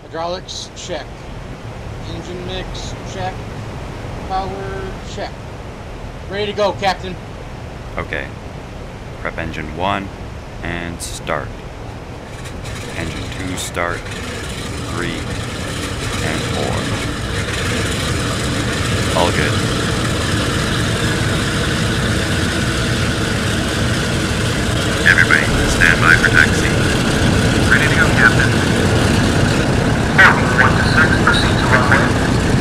Hydraulics, check. Engine mix, check. Power, check. Ready to go, Captain. Okay. Prep engine 1 and start. Engine 2 start. 3 and 4. All good. Everybody, stand by for taxi. Ready to go, Captain. Boarding 1 to 6, proceed to runway.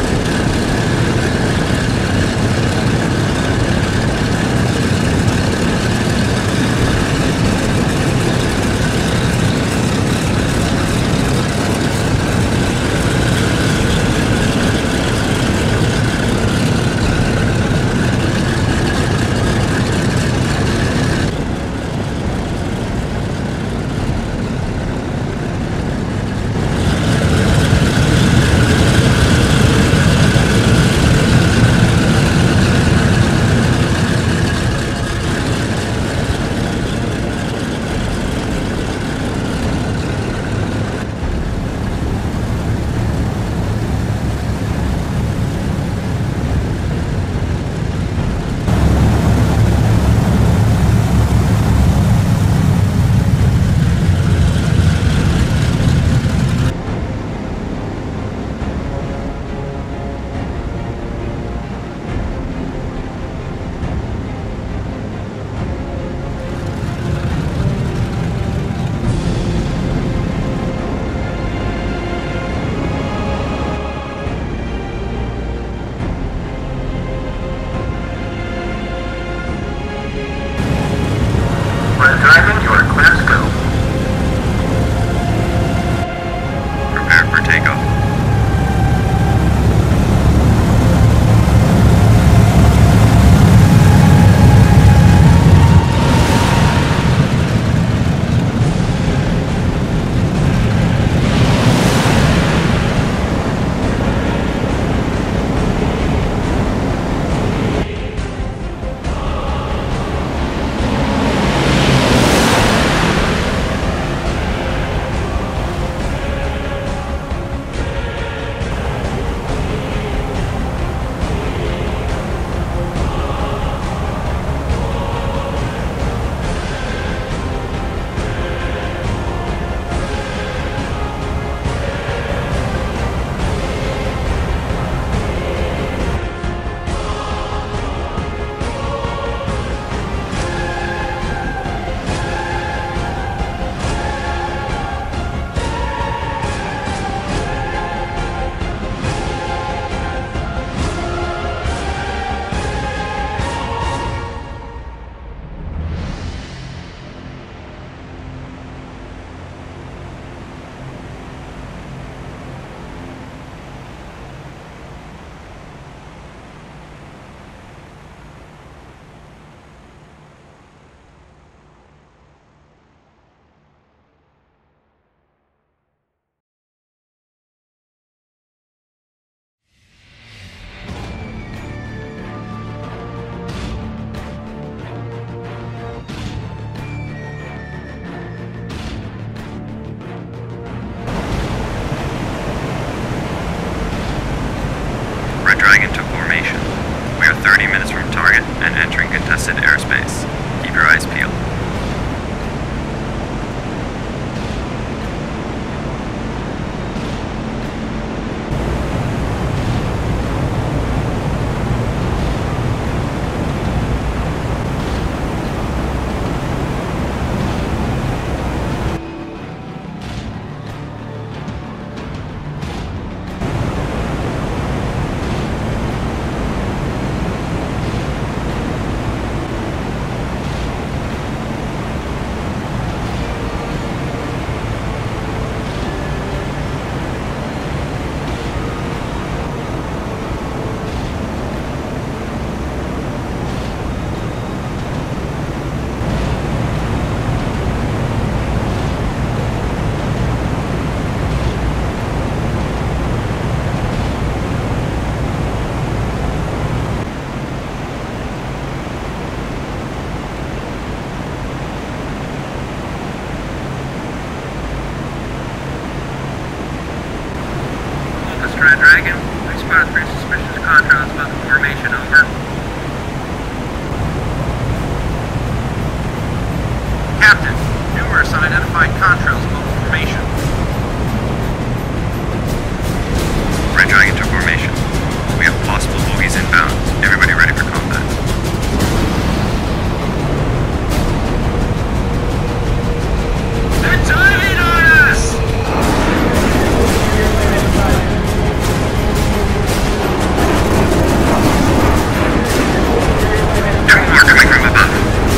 Dragon, you are clear to go. Prepare for takeoff. Red Dragon to formation. We are 30 minutes from target and entering contested airspace. Keep your eyes peeled. Captain, numerous unidentified contrails above formation. Red Dragon to formation. We have possible bogies inbound. Everybody ready for combat. They're diving on us! There are more coming from above.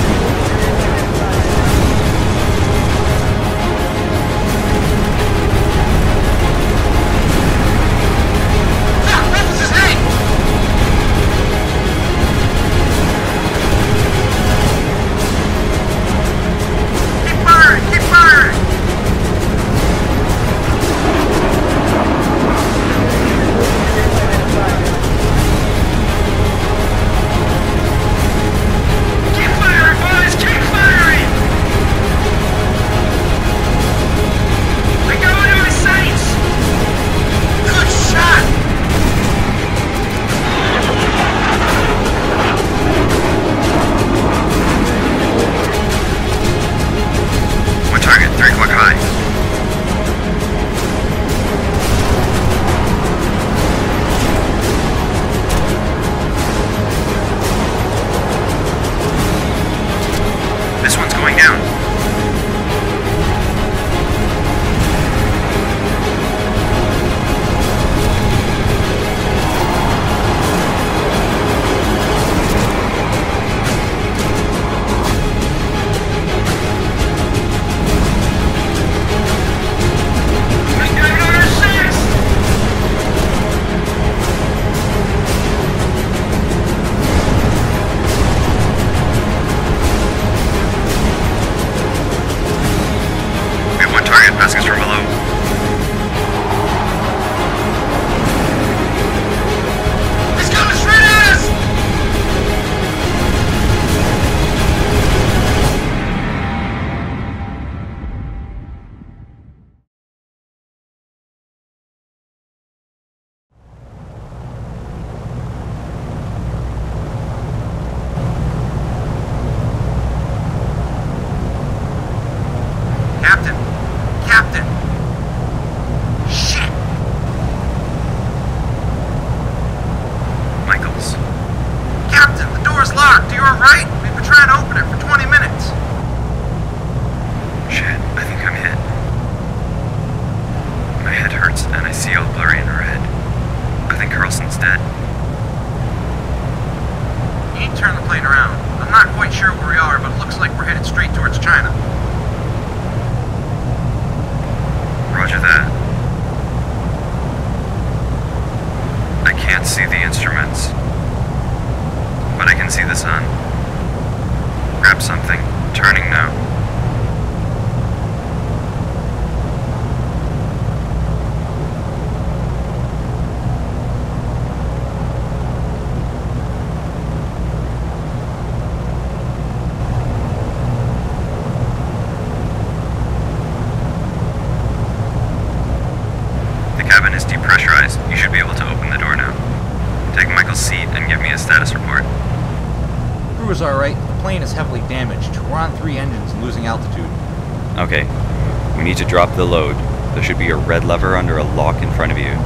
Okay, we need to drop the load. There should be a red lever under a lock in front of you.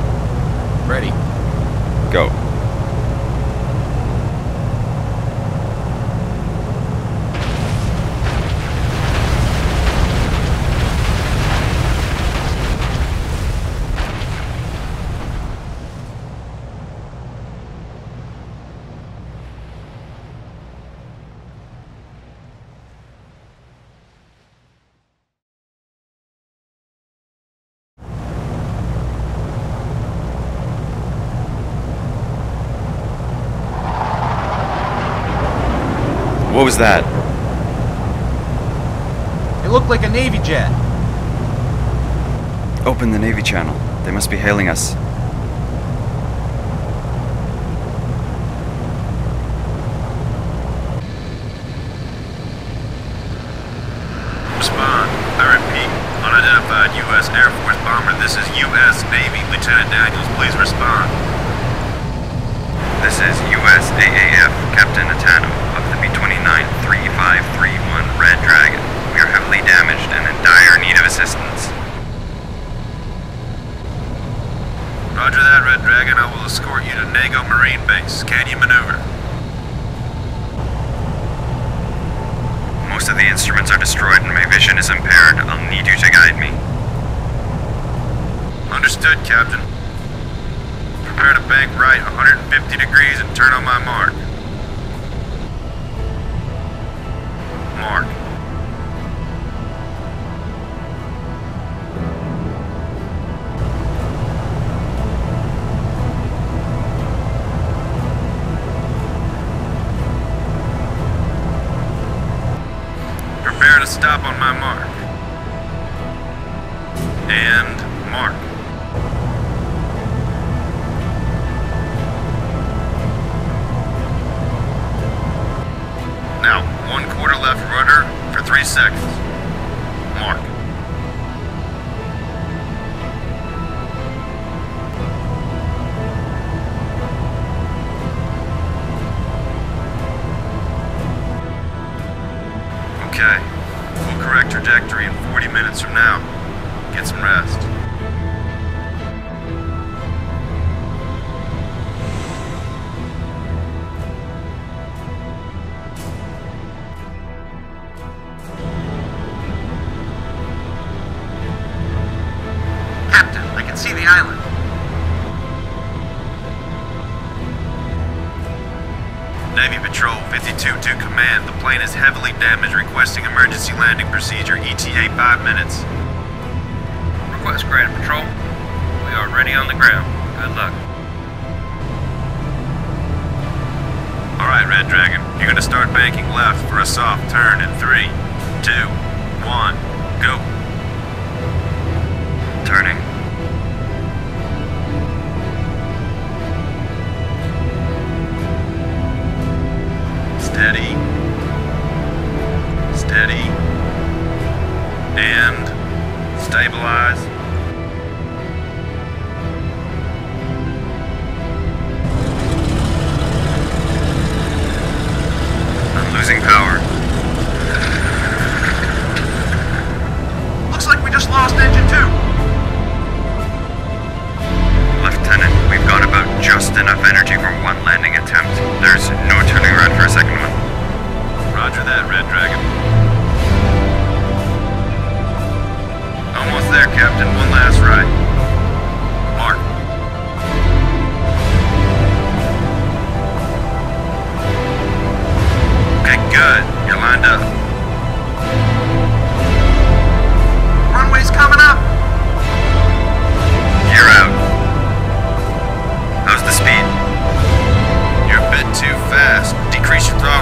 Ready. Go. What was that? It looked like a Navy jet. Open the Navy channel. They must be hailing us. Respond. I repeat. Unidentified U.S. Air Force bomber. This is U.S. Navy. Lieutenant Daniels, please respond. This is USAAF Captain Atano of the B-29 3531 Red Dragon. of the instruments are destroyed and my vision is impaired. I'll need you to guide me. Understood, Captain. Prepare to bank right 150 degrees and turn on my mark. Mark. Prepare to stop on my mark. And mark. Now, 1/4 left rudder for 3 seconds. Mark. Okay. We'll correct trajectory in 40 minutes from now. Get some rest. Captain, I can see the island. Navy Patrol 52 to command. The plane is heavily damaged, requesting emergency landing procedure, ETA 5 minutes. Request granted, Patrol. We are ready on the ground. Good luck. Alright, Red Dragon. You're gonna start banking left for a soft turn in 3, 2, 1, go. Turning. Steady. Steady. And stabilize. I'm losing power. Looks like we just lost engine 2. Lieutenant, we've got about just enough energy for one landing attempt. There's no turning around for a second one. Roger that, Red Dragon. Almost there, Captain. One last ride. Mark. Okay, good. You're lined up. Runway's coming up. You're out. How's the speed? You're a bit too fast. Decrease your throttle